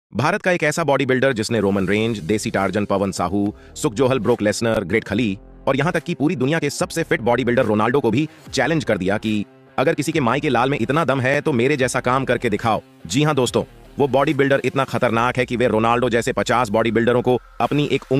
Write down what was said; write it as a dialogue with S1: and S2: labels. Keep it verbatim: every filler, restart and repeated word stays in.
S1: भारत का एक ऐसा बॉडी बिल्डर जिसने रोमन रेंज, desi Tarzan Pawan Sahu, Sukh Johal, broke Lesnar, great खली और यहां तक कि पूरी दुनिया के सबसे फिट बॉडी बिल्डर रोनाल्डो को भी चैलेंज कर दिया कि अगर किसी के माई के लाल में इतना दम है तो मेरे जैसा काम करके दिखाओ। जी हां दोस्तों, वो बॉडी बिल्डर इतना खतरनाक है कि वे रोनाल्डो जैसे पचास बॉडी बिल्डरों को अपनी एक